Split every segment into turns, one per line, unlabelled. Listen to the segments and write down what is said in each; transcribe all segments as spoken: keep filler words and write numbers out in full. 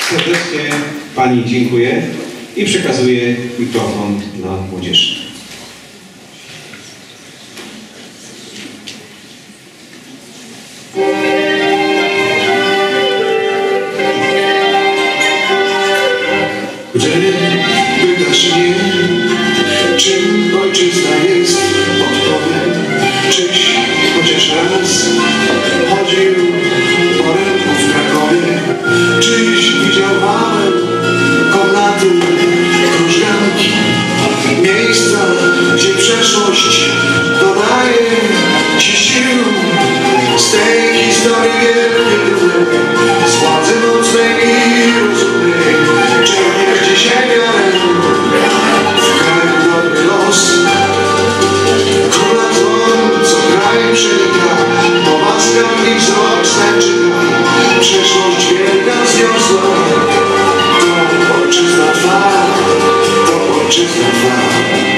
Serdecznie Pani dziękuję i przekazuję mikrofon dla młodzieży.
Gdy pytasz mnie, czym ojczyzna jest, odpowiem, czyś chociaż raz chodził po rynku w Krakowie, czyś widział małe komnaty, krużganki, miejsca, gdzie przeszłość dodaje ci sił. Z tej historii wielkiej, z władzy mocnej i rozumnej, czerpiesz dzisiaj wiarę w kraj dobry los. Króla dzwon, co kraj przenika, pomaska i wzrok znaczyka, przeszłość wielka zniosła. To ojczyzna twa, to ojczyzna twa.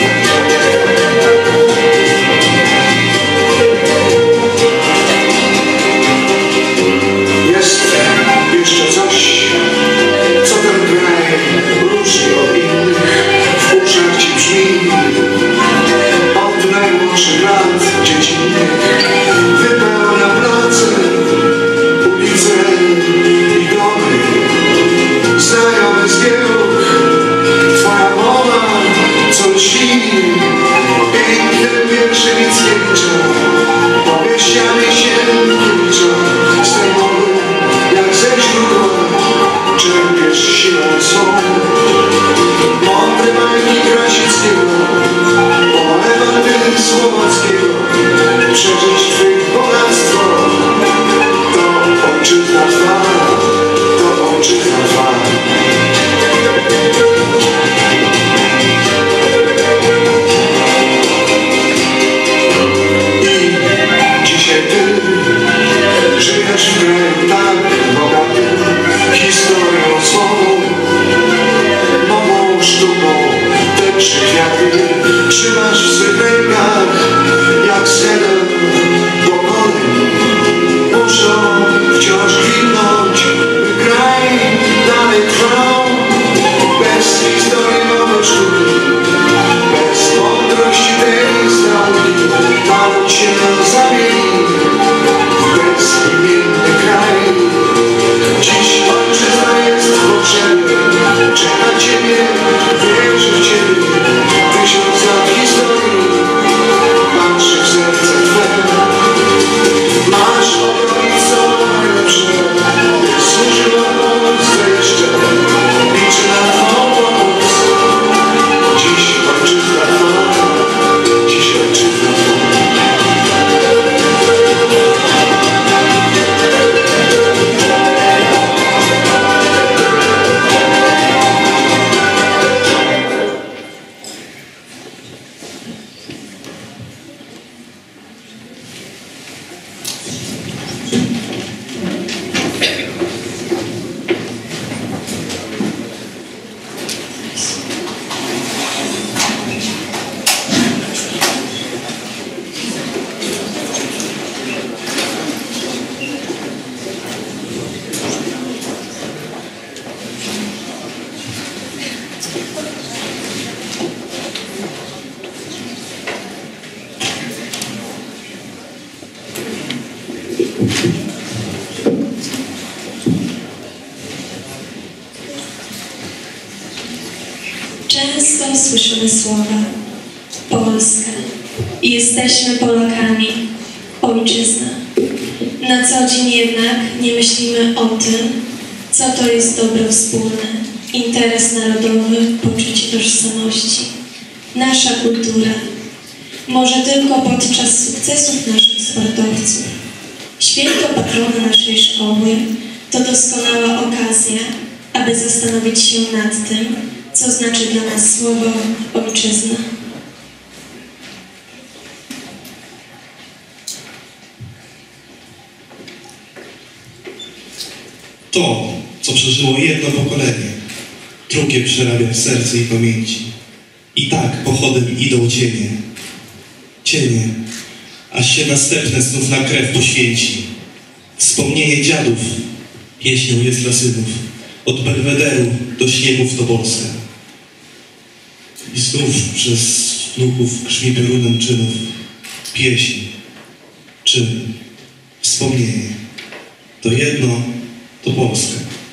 Jeszcze coś, co ten kraj różni od innych, w uszach ci brzmi. Od najmłodszych lat dziecinnych wypełnia place, ulice i domy. Znajomy zbiór, twoja mowa, co lśni pięknym wierszy Mickiewicza, powieściami Sienkiewicza. Z tej mowy jak ze źródła czerpiesz siłę swą. Mądre bajki Krasickiego, Ewangelii Słowackiego, przeżyć twych bogactwo. To ojczyzna twa, to ojczyzna twa. I dzisiaj ty żyjesz w kraju tak bogatym historią swą, nową sztuką te trzy kwiaty trzymasz w swych rękach jak sedem pokoleń. Muszą wciąż kwitnąć, by kraj dalej trwał. Bez historii nowej sztuki, bez mądrości tej z nauki, naród się zamieni w bezimienny kraj. Dziś ojczyzna jest w potrzebie, czeka ciebie, wierzy w ciebie. Tysiąc lat historii patrzy w serce twe. Masz obronić co najlepsze, by służyła Polsce jeszcze. Liczy na twą pomoc. Dziś ojczyzna twa, dziś ojczyzna twa.
Często słyszymy słowa Polska i jesteśmy Polakami, ojczyzna. Na co dzień jednak nie myślimy o tym, co to jest dobro wspólne, interes narodowy, poczucie tożsamości. Nasza kultura. Może tylko podczas sukcesów naszych sportowców. Święto patrona naszej szkoły to doskonała okazja, aby zastanowić się nad tym, co znaczy dla nas słowo ojczyzna.
To, co przeżyło jedno pokolenie, drugie przerabia w sercu i pamięci. I tak pochodem idą cienie. Cienie, aż się następne znów na krew poświęci. Wspomnienie dziadów pieśnią jest dla synów. od Belwederu do śniegów to Polska. I znów przez wnuków grzmi piorunem czynów pieśń, czyn, wspomnienie. To jedno, to Polska.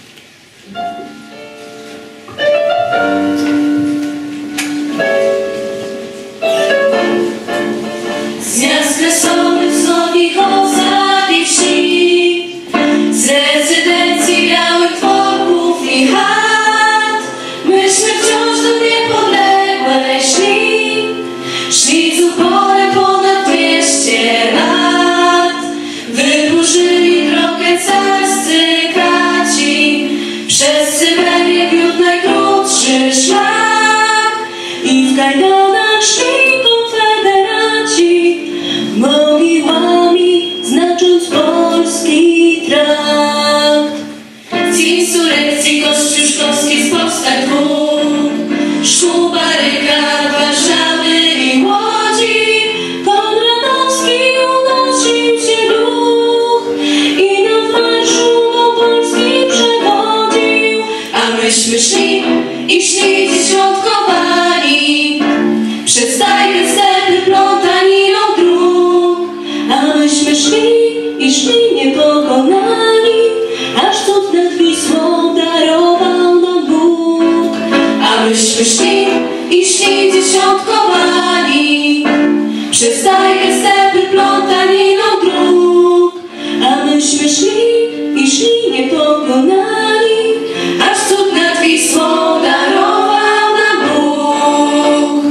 Z miast kresowych, wysokich osad i wsi, z rezydencji białych dworków i chat, myśmy wciąż do niepodległej szli, szli z uporem ponad dwieście lat, wydłużyli drogę carscy kraci, przez Syberię wiódł najkrótszy szlak i w kajdanach szli konfederaci, mogiłami znacząc polski trakt. Z insurekcji kościuszkowskich, z powstań dwóch, szkół, barykad, Warszawy i Łodzi, Konradowski unosił się duch i na marszu do Polski przewodził, a myśmy szli i szli dziesiątkowani przez tajne stepy plątaniną dróg, a myśmy szli i szli niepokonani, aż cud nad Wisłą darował nam Bóg. A myśmy szli i szli dziesiątkowani przez tajne stepy plątaniną dróg, a myśmy szli i szli niepokonani, aż cud nad Wisłą darował nam Bóg.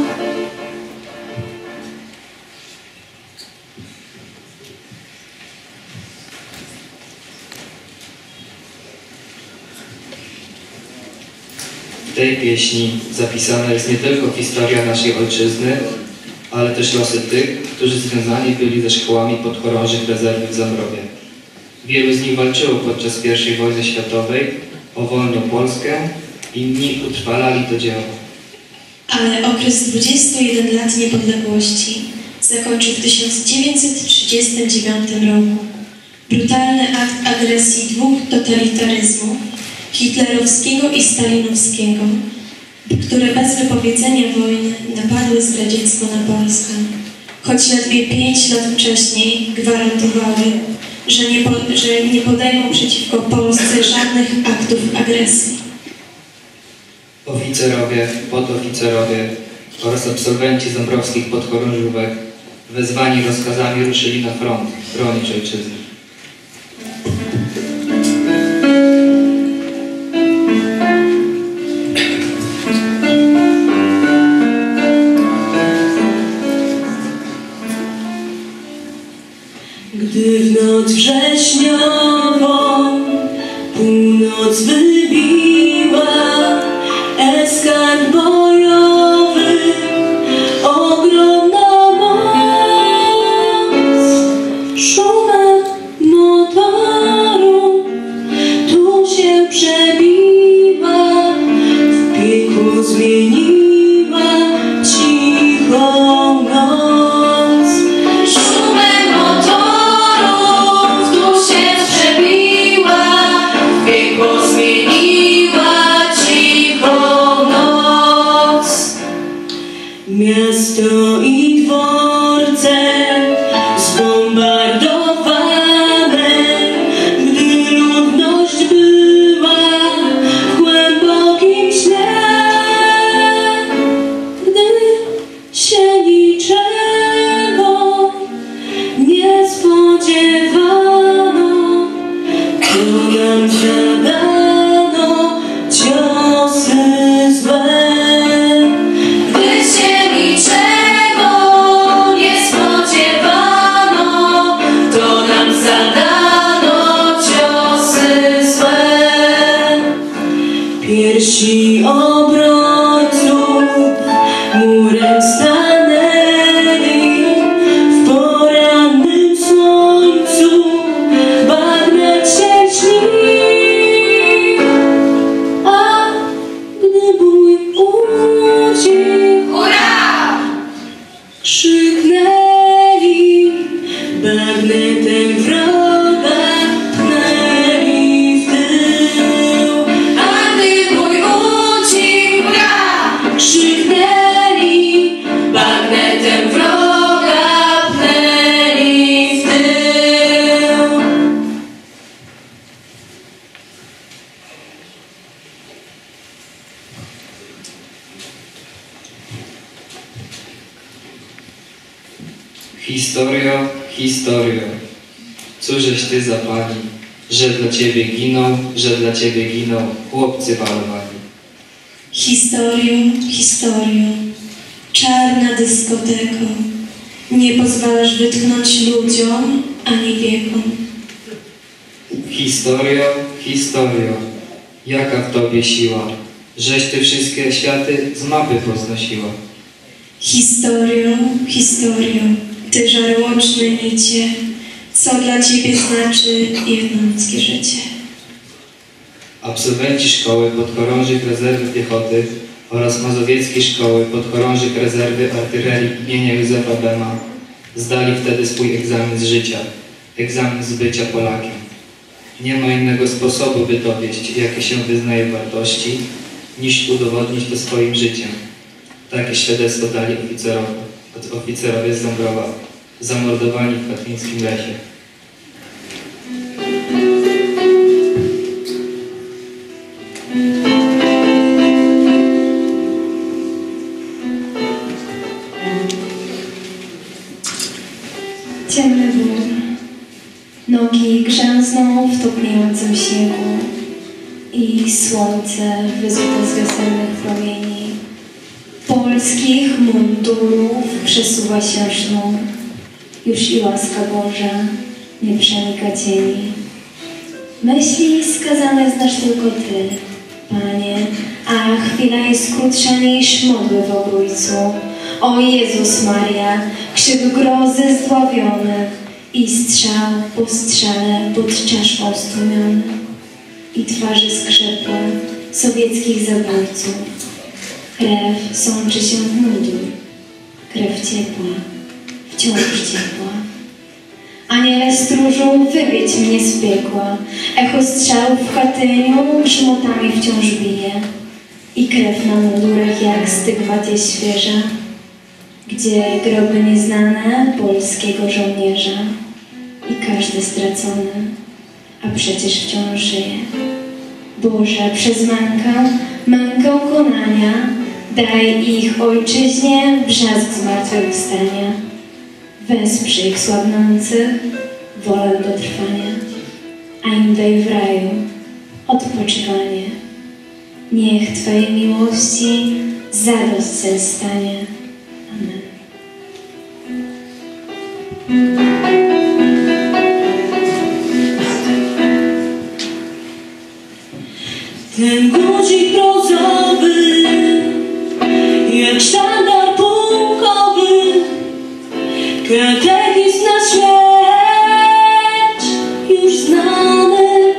W tej pieśni zapisana jest nie tylko historia naszej ojczyzny, ale też losy tych, którzy związani byli ze szkołami podchorążych rezerwy w Zambrowie. Wielu z nich walczyło podczas pierwszej wojny światowej o wolną Polskę, inni utrwalali to dzieło.
Ale okres dwudziestu jeden lat niepodległości zakończył w tysiąc dziewięćset trzydziestym dziewiątym roku brutalny akt agresji dwóch totalitaryzmów, hitlerowskiego i stalinowskiego, które bez wypowiedzenia wojny napadły zdradziecko na Polskę, choć ledwie pięć lat wcześniej gwarantowały, że nie, po, że nie podejmą przeciwko Polsce żadnych aktów agresji.
Oficerowie, podoficerowie oraz absolwenci zambrowskich podchorążówek wezwani rozkazami ruszyli na front bronić ojczyzny.
Gdy w noc wrześniową północ wybiła, eskadr bojowy, ogromna moc, szumem motoru tu się przebiła, w piekło zmieniła cichą noc. Szumem motorów tu się przebiła, w piekło zmieniła cichą noc. Miasto i dworce zbombardowane, gdy ludność była w głębokim śnie, gdy się niczego nie spodziewano, to nam zadano ciosy złe. Gdy się niczego nie spodziewano, to nam zadano ciosy złe. Piersi obrońców murem stanęli, w porannym słońcu bagnet się śni, a gdy bój ucichł, krzyknęli, bagnetem wroga pchnęli w tył, a
Historio, historio, cóżeś ty zapali, że dla ciebie giną, że dla ciebie giną chłopcy balowani.
Historio, historio, czarna dyskoteko, nie pozwalasz wytchnąć ludziom ani wiekom.
Historio, historio, jaka w tobie siła, żeś ty wszystkie światy z mapy poznosiła.
Historio, historio, ty żarłoczne nicie, co dla ciebie znaczy jedno ludzkie życie.
Absolwenci szkoły podchorążych rezerwy piechoty oraz mazowieckiej szkoły podchorążych rezerwy artylerii imienia Józefa Bema zdali wtedy swój egzamin z życia, egzamin z bycia Polakiem. Nie ma innego sposobu, by dowieść, jakie się wyznaje wartości, niż udowodnić to swoim życiem. Takie świadectwo dali oficerowie, oficerowie z Zambrowa, zamordowani w katlińskim lesie.
Ciemny wór, nogi grzęzną w topniejącym śniegu i słońce wyzute z wiosennych promieni. Polskich mundurów przesuwa się sznur, już i łaska Boża nie przenika cieni. Myśli skazane znasz tylko Ty, Panie, a chwila jest krótsza niż modły w obrójcu. O Jezus Maria, krzyk grozy zdławiony i strzał po strzale pod czaszką stłumiony i twarzy skrzepłe sowieckich zabójców. Krew sączy się w mundur, krew ciepła, wciąż ciepła. Aniele stróżu, wywiedź mnie z piekła, echo strzałów w Katyniu grzmotami wciąż bije i krew na mundurach jak stygmat jest świeża, gdzie groby nieznane polskiego żołnierza i każdy stracony, a przecież wciąż żyje. Boże, przez mękę, mękę konania, daj ich ojczyźnie brzask zmartwychwstania. Wesprzyj ich słabnących wolę do trwania, a im daj w raju odpoczywanie. Niech Twojej miłości zadość cel stanie. Amen. Ten guzik brązowy, jak sztandar pułkowy, katechizm na śmierć już znany.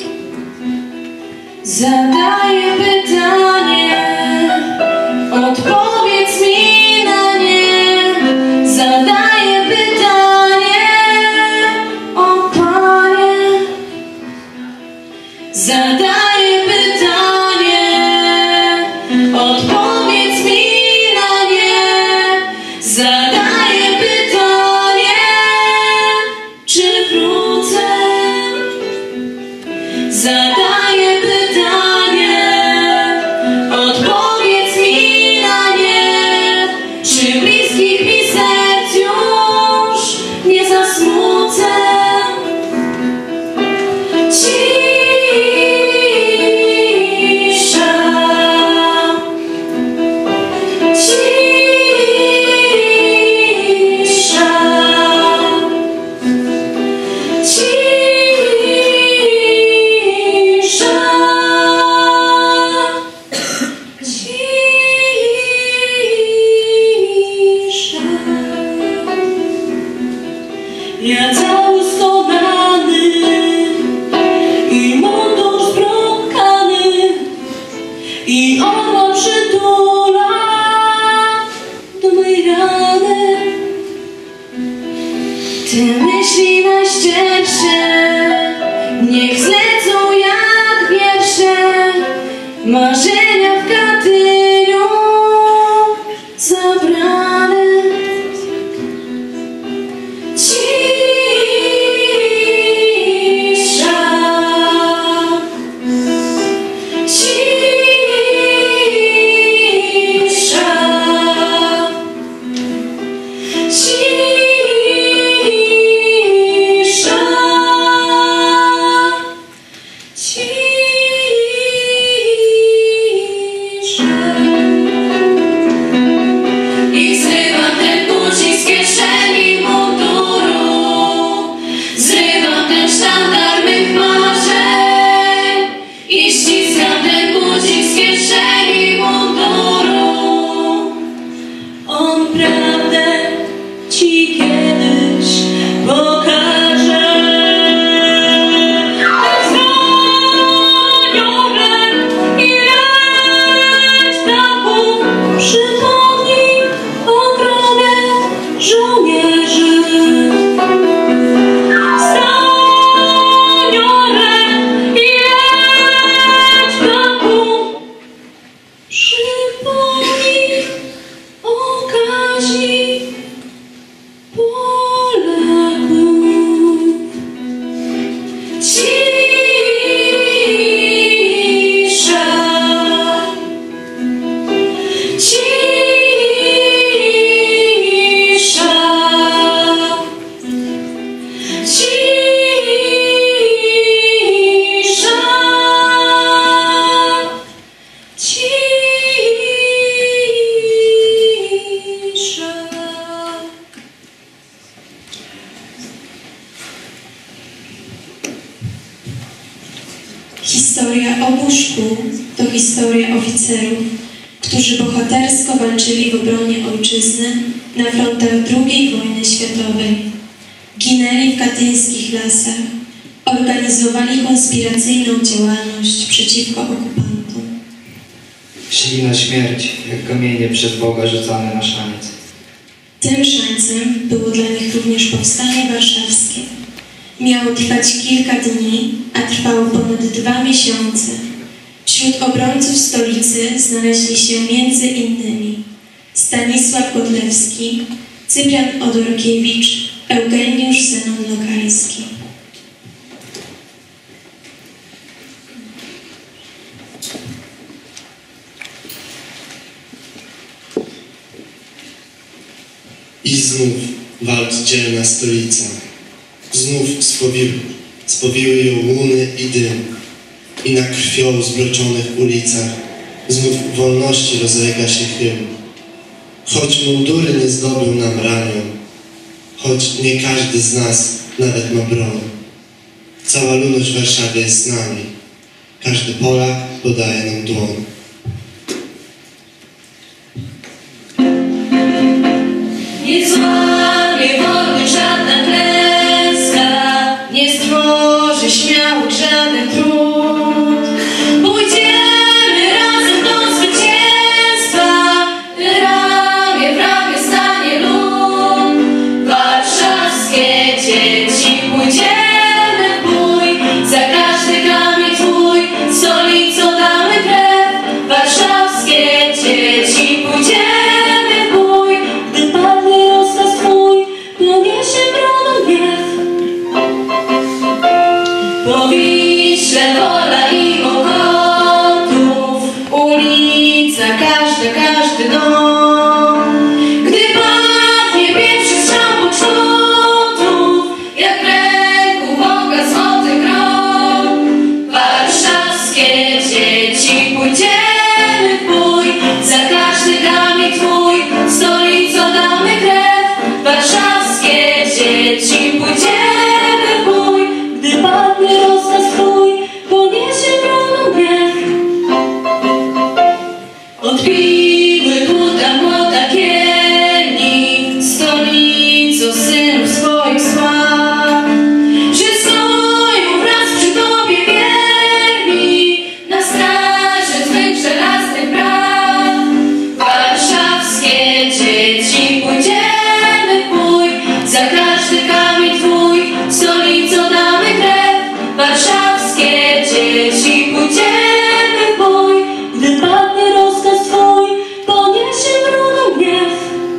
Zadaję pytanie, odpowiedz mi na nie. Zadaję pytanie, o Panie. Zadaję pytanie, odpowiedz mi na nie. Zadaję pytanie, czy wrócę? Zadaję pytanie, odpowiedz mi na nie. Czy bliskich mi serc już nie zasmucę? Ja cały skonany i mundur zbrokany i orła przytula do mej rany. Te myśli najszczersze niech zlecą jak wiersze, marzenia w Katyniu zabrane. Cisza,
Historia obu szkół to historia oficerów, którzy bohatersko walczyli w obronie ojczyzny na frontach drugiej wojny światowej. Ginęli w katyńskich lasach, organizowali konspiracyjną działalność przeciwko okupantom.
Szli na śmierć, jak kamienie przez Boga rzucane na szaniec.
Tym szańcem było dla nich również powstanie warszawskie. Miało trwać kilka dni, a trwało ponad dwa miesiące. Wśród obrońców stolicy znaleźli się między innymi Stanisław Godlewski, Cyprian Odorkiewicz, Eugeniusz Zenon Lokalski.
I znów walcz dzielna stolica. Znów spowiły, spowiły ją łuny i dym. I na krwią zbroczonych ulicach znów wolności rozlega się hymn. Choć mundury nie zdobył nam ramion, choć nie każdy z nas nawet ma broń. Cała ludność w Warszawie jest z nami. Każdy Polak podaje nam dłoń.
Nie złamie wolnych żadna klęska, nie stworzy śmiałych żaden trud. Pójdziemy razem do zwycięstwa, ramię w ramię stanie lud. Warszawskie dzieci, pójdziemy w bój, za każdy kamień twój, stolicą damy krew. Warszawskie dzieci, pójdziemy. Powiśle wola i mokotów, ulica każda, każdy dom. Gdy padnie pierwszy strzał poczutów, jak w ręku Boga złoty grom. Warszawskie dzieci, pójdziemy w bój, za każdy kamień twój, stolicą damy krew. Warszawskie dzieci, pójdziemy w bój, gdy padnie rozkaz twój, poniesie broną gniew. Odbiły kuta młota kieni, stolicą synów swoich sław. Że stoją wraz przy tobie wierni, na straży twych żelaznych praw. Warszawskie dzieci, pójdziemy w bój, za każdy kamień twój, stolicą damy krew. Warszawskie dzieci, pójdziemy w bój, gdy padnie rozkaz twój, poniesie broną gniew.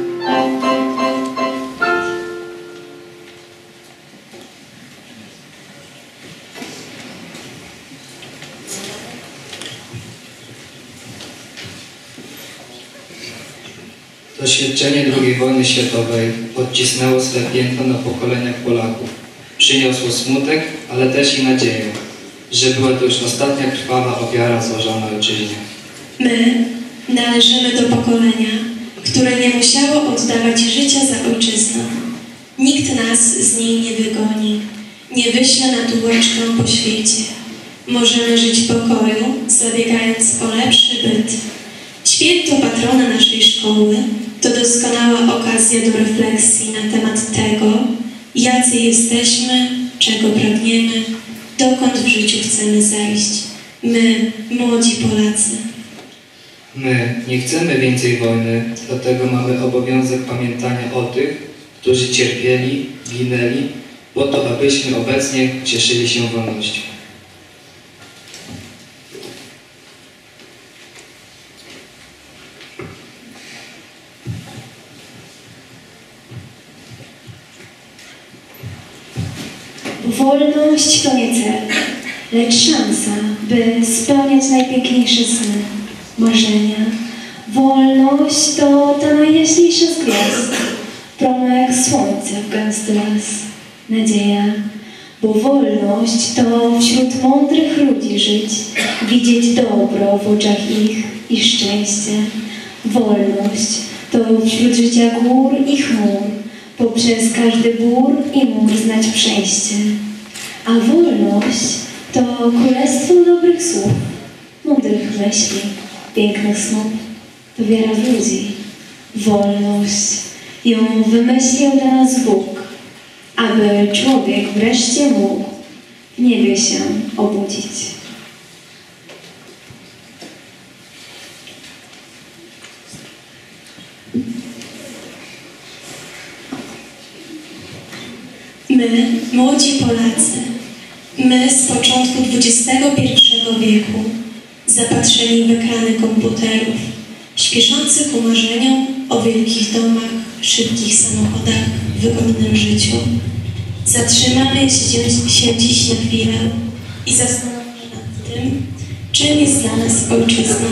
Doświadczenie drugiej wojny światowej odcisnęło swe piętno na pokoleniach Polaków. Przyniosło smutek, ale też i nadzieję, że była to już ostatnia krwawa ofiara złożona ojczyźnie.
My należymy do pokolenia, które nie musiało oddawać życia za ojczyznę. Nikt nas z niej nie wygoni, nie wyśle na tułeczkę po świecie. Możemy żyć w pokoju, zabiegając o lepszy byt. Święto patrona naszej szkoły to doskonała okazja do refleksji na temat tego, jacy jesteśmy, czego pragniemy, dokąd w życiu chcemy zajść. My, młodzi Polacy.
My nie chcemy więcej wojny, dlatego mamy obowiązek pamiętania o tych, którzy cierpieli, ginęli, po to, abyśmy obecnie cieszyli się wolnością.
Wolność to nie cel, lecz szansa, by spełniać najpiękniejsze sny, marzenia. Wolność to ta najjaśniejsza z gwiazd, promo jak słońce w gęsty las. Nadzieja, bo wolność to wśród mądrych ludzi żyć, widzieć dobro w oczach ich i szczęście. Wolność to wśród życia gór i chmur, poprzez każdy bór i mur znać przejście. A wolność to królestwo dobrych słów, mądrych myśli, pięknych snów, to wiara w ludzi, wolność. Ją wymyślił dla nas Bóg, aby człowiek wreszcie mógł w niebie się obudzić.
My, młodzi Polacy, my z początku dwudziestego pierwszego wieku, zapatrzeni w ekrany komputerów, śpieszący ku marzeniom o wielkich domach, szybkich samochodach, wygodnym życiu, zatrzymamy się, się dziś na chwilę i zastanowimy nad tym, czym jest dla nas ojczyzna.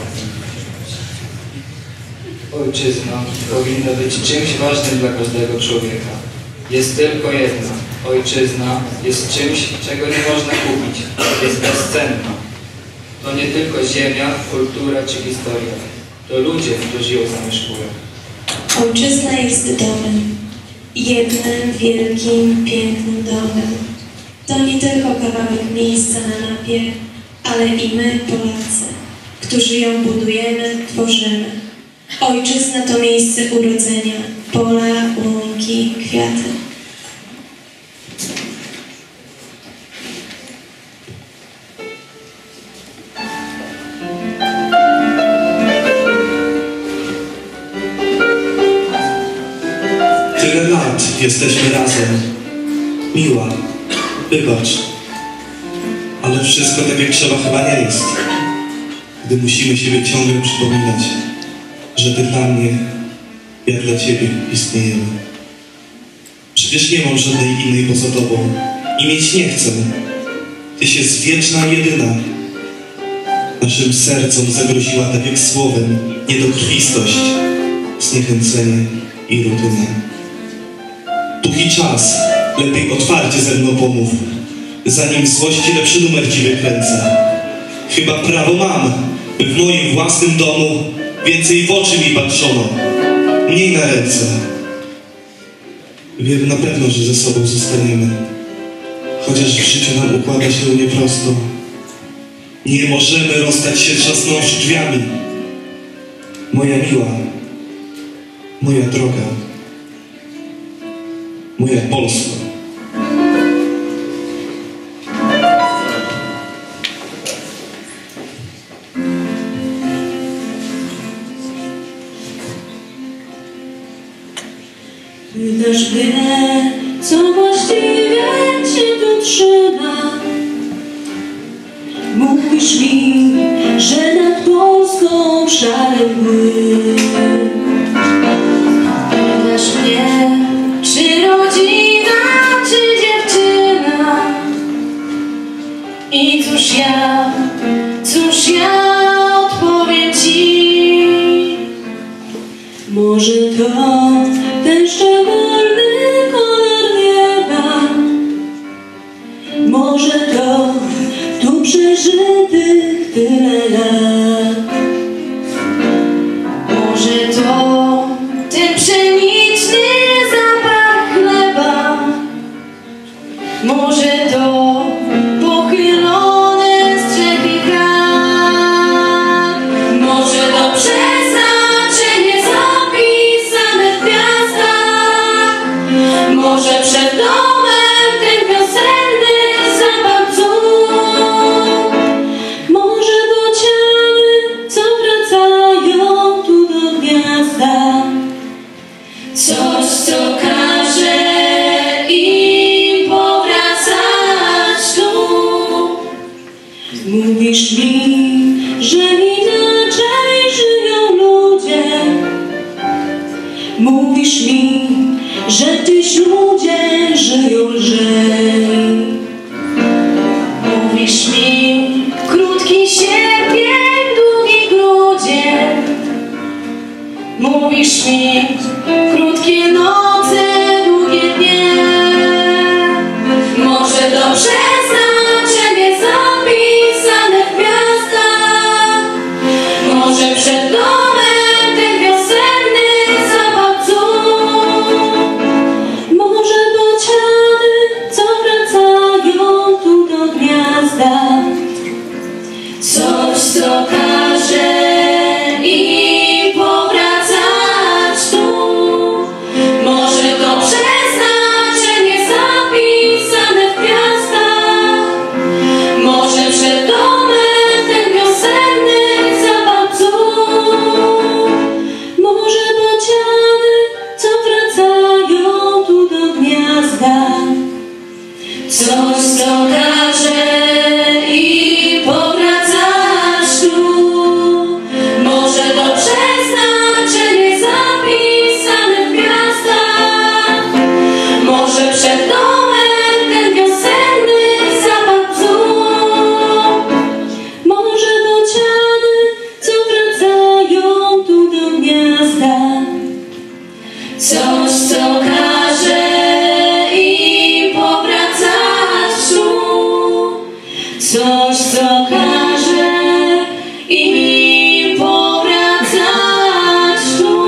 Ojczyzna powinna być czymś ważnym dla każdego człowieka. Jest tylko jedna. Ojczyzna jest czymś, czego nie można kupić. Jest bezcenna. To nie tylko ziemia, kultura czy historia. To ludzie, którzy ją zamieszkują.
Ojczyzna jest domem. Jednym, wielkim, pięknym domem. To nie tylko kawałek miejsca na mapie, ale i my, Polacy, którzy ją budujemy, tworzymy. Ojczyzna to miejsce urodzenia, pola, łąki, kwiaty.
Tyle lat jesteśmy razem. Miła, wybacz. Ale wszystko tak jak trzeba chyba nie jest. Gdy musimy siebie ciągle przypominać, że ty dla mnie, ja dla ciebie istniejemy. Przecież nie mam żadnej innej poza tobą i mieć nie chcę. Tyś jest wieczna i jedyna. Naszym sercom zagroziła tak jak słowem niedokrwistość, zniechęcenie i rutyna. Długi czas, lepiej otwarcie ze mną pomów, zanim w złości lepszy numer ci wykręcę. Chyba prawo mam, by w moim własnym domu więcej w oczy mi patrzono, mniej na ręce. Wiem na pewno, że ze sobą zostaniemy, chociaż w życiu nam układa się nieprosto. Nie możemy rozstać się trzasnąwszy drzwiami. Moja miła, moja droga, moja Polsko.
Pytasz mnie, co właściwie cię tu trzyma. Mówisz mi, że nad Polską szary młyn. Pytasz mnie, czy rodzina, czy dziewczyna. I cóż ja, cóż ja odpowiem ci. Może to ten szczególny kolor nieba. Może to tu przeżytych tyle lat. Może to ten pszeniczny zapach chleba. Może to pochylone strzechy chat. Może to przeznaczenie zapisane w gwiazdach. Może przed domem ten wiosenny zapach bzów. Może bociany, co wracają tu do gniazda. Coś, co każe im powracać tu. Mówisz mi, że inaczej żyją ludzie. Mówisz mi, że tyś ludzie żyją lżej. Mówisz mi, krótki sierpień, długi grudzień. Mówisz mi, krótkie noce, długie dnie. Może to przeznaczenie zapisane w gwiazdach. Może przed domem ten wiosenny zapach bzów. Może bociany, co wracają tu do gniazda. gniazda. Coś, co każe i powracać tu. Może to przeznaczenie zapisane w gwiazdach. Może przed domem ten wiosenny zapach bzu. Może bociany, co wracają tu do gniazda. Coś, co każe i powracać tu. Coś, co każe i powracać tu.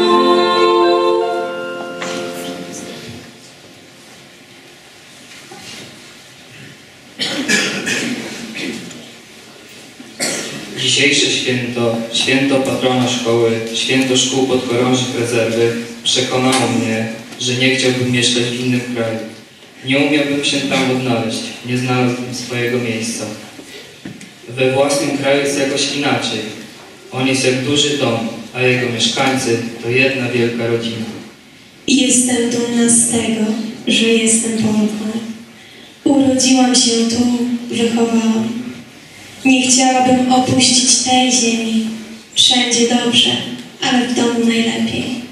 Dzisiejsze święto, święto patrona szkoły, święto szkół podchorążych rezerwy przekonało mnie, że nie chciałbym mieszkać w innym kraju. Nie umiałbym się tam odnaleźć, nie znalazłbym swojego miejsca. We własnym kraju jest jakoś inaczej. On jest jak duży dom, a jego mieszkańcy to jedna wielka rodzina.
I jestem dumna z tego, że jestem Polką. Urodziłam się tu, wychowałam. Nie chciałabym opuścić tej ziemi. Wszędzie dobrze, ale w domu najlepiej.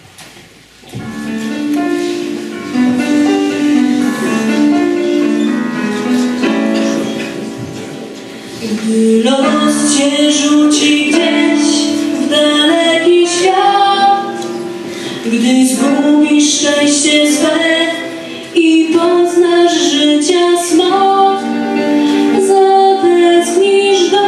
Gdy los cię rzuci gdzieś w daleki świat, gdy zgubisz szczęście swe i poznasz życia smak, zatęsknisz do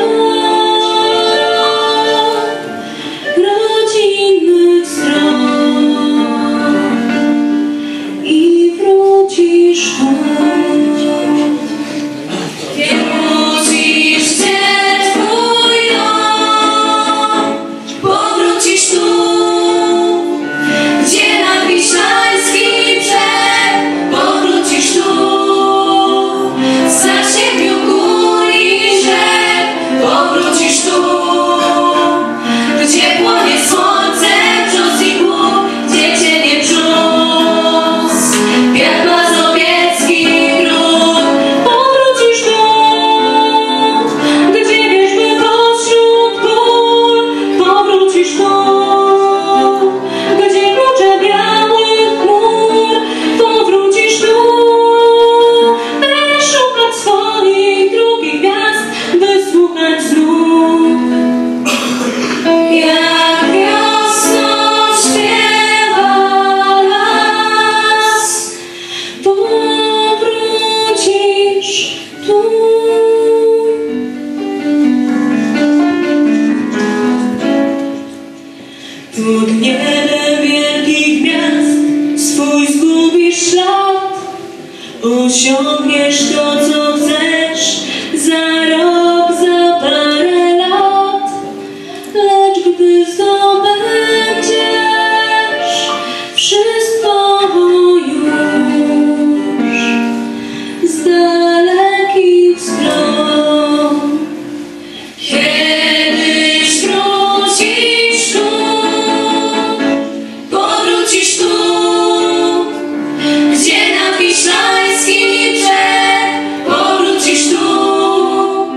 rodzinnych stron i wrócisz tu. Wrócisz, gdzie twój dom, powrócisz tu, gdzie nad Wiślański brzeg, powrócisz tu, za siedmiu gór i rzek, powrócisz tu, gdzie płonie słońce brzus i głód, gdzie cienie brzus, wiatr mazowiecki gród, powrócisz tu, gdzie wierzby pośród pól, powrócisz tu, gdzie klucze białych chmur, powrócisz tu, by szukać swoich drugich gwiazd, by słuchać znów. Jak wiosną śpiewa las, powrócisz tu. Pod niebem wielkich miast swój zgubisz ślad, osiągniesz to, co chcesz za rok, za parę lat, lecz gdy zdobędziesz wszystko już z dalekich stron, kiedyś wrócisz tu, powrócisz tu, gdzie nad Wiślański brzeg, powrócisz tu,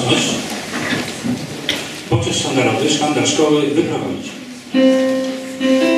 Baczność. Poczet sztandarowy, sztandar szkoły wyprowadzić.